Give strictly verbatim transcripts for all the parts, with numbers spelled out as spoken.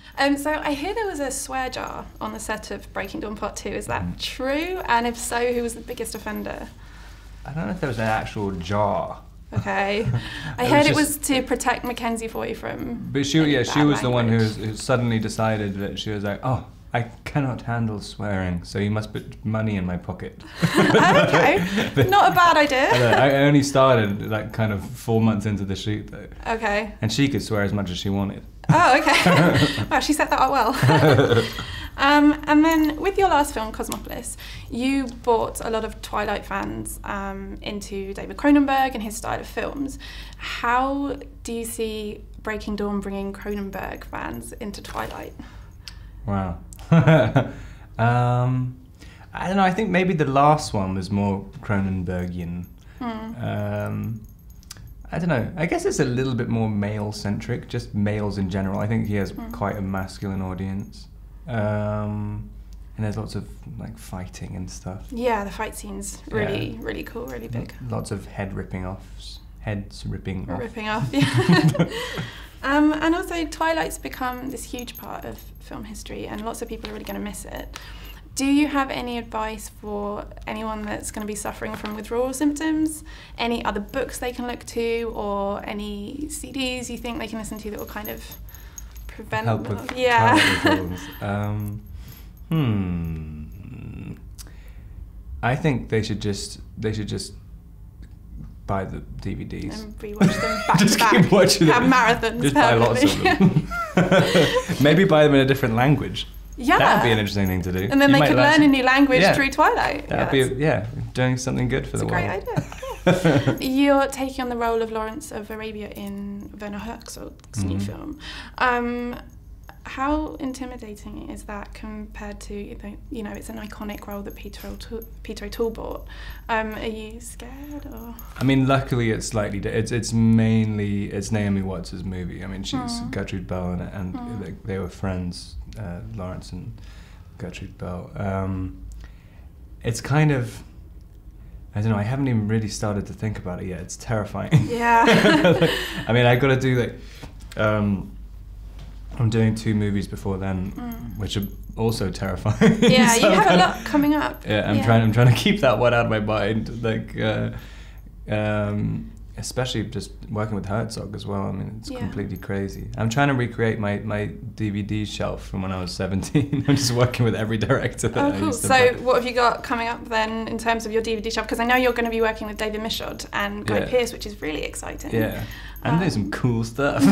Um, so I hear there was a swear jar on the set of Breaking Dawn Part two. Is that mm. true? And if so, who was the biggest offender? I don't know if there was an actual jar. Okay. I heard it was to protect Mackenzie Foy from. But she, yeah, she was language. the one who, was, who suddenly decided that she was like, oh, I cannot handle swearing, so you must put money in my pocket. Okay, but not a bad idea. I, I only started like kind of four months into the shoot though. Okay. And she could swear as much as she wanted. Oh, okay. Wow, she set that up well. um, and then with your last film, Cosmopolis, you brought a lot of Twilight fans um, into David Cronenberg and his style of films. How do you see Breaking Dawn bringing Cronenberg fans into Twilight? Wow. um, I don't know, I think maybe the last one was more Cronenbergian. Hmm. Um, I don't know, I guess it's a little bit more male-centric, just males in general. I think he has hmm. quite a masculine audience. Um, and there's lots of like fighting and stuff. Yeah, the fight scene's really, yeah. really cool, really big. Lots of head ripping offs. Heads ripping off. Ripping off, yeah. Um, and also, Twilight's become this huge part of film history, and lots of people are really going to miss it. Do you have any advice for anyone that's going to be suffering from withdrawal symptoms? Any other books they can look to, or any C Ds you think they can listen to that will kind of prevent help them? with Yeah. withdrawals? um, hmm. I think they should just they should just. buy the D V Ds. And rewatch them back just to back. Keep watching Have them. marathons. Just buy lots of them. Maybe buy them in a different language. Yeah. That would be an interesting thing to do. And then you they could learn some, a new language yeah. through Twilight. That yeah, would be, yeah, doing something good for the world. That's a great idea. You're taking on the role of Lawrence of Arabia in Werner Herzog's mm-hmm. new film. Um, how intimidating is that compared to, you know, it's an iconic role that Peter O'Toole, Peter O'Toole bought. Um, are you scared or? I mean, luckily it's slightly, it's it's mainly, it's Naomi Watts' movie. I mean, she's mm. Gertrude Bell in it, and mm. they, they were friends, uh, Lawrence and Gertrude Bell. Um, it's kind of, I don't know, I haven't even really started to think about it yet. It's terrifying. Yeah. I mean, I got to do like, um, I'm doing two movies before then, mm. which are also terrifying. Yeah, so you have kinda, a lot coming up. Yeah, I'm yeah. trying. I'm trying to keep that one out of my mind. Like, uh, um, especially just working with Herzog as well. I mean, it's yeah. completely crazy. I'm trying to recreate my my D V D shelf from when I was seventeen. I'm just working with every director that oh, I cool. used to So, work. what have you got coming up then in terms of your D V D shelf? Because I know you're going to be working with David Michôd and Guy yeah. Pearce, which is really exciting. Yeah. And um, there's some cool stuff.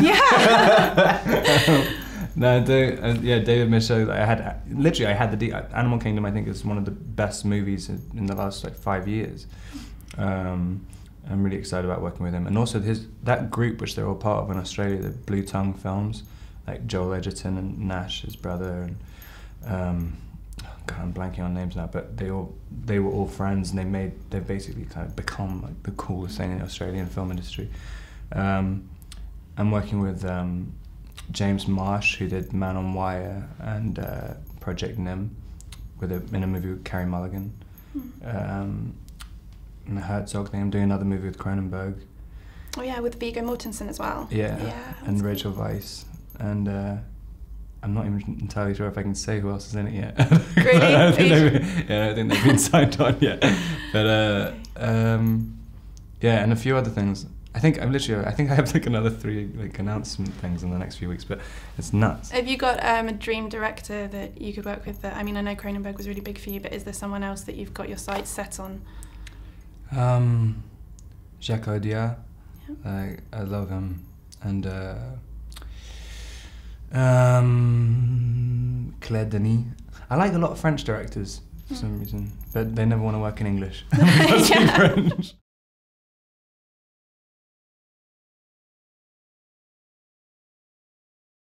Yeah. no, Dave, uh, yeah, David Michôd. I had literally, I had the D Animal Kingdom. I think is one of the best movies in, in the last like five years. Um, I'm really excited about working with him, and also his that group which they're all part of in Australia, the Blue Tongue Films, like Joel Edgerton and Nash, his brother, and um, God, I'm blanking on names now, but they all they were all friends, and they made they've basically kind of become like the coolest thing in the Australian film industry. Um, I'm working with um, James Marsh, who did Man on Wire and uh, Project Nim, with a, in a movie with Carey Mulligan. Mm. Um, and the Herzog thing, I'm doing another movie with Cronenberg. Oh yeah, with Viggo Mortensen as well. Yeah, yeah and Rachel cool. Weisz. And uh, I'm not even entirely sure if I can say who else is in it yet. Really? I don't think they've, yeah, I don't think they've been signed on yet. But uh, um, yeah, and a few other things. I think I'm literally. I think I have like another three like announcement things in the next few weeks, but it's nuts. Have you got um, a dream director that you could work with? That I mean, I know Cronenberg was really big for you, but is there someone else that you've got your sights set on? Um, Jacques Audiard. Yeah. I I love him, and uh, um, Claire Denis. I like a lot of French directors for mm. some reason, but they never want to work in English. Yeah. French.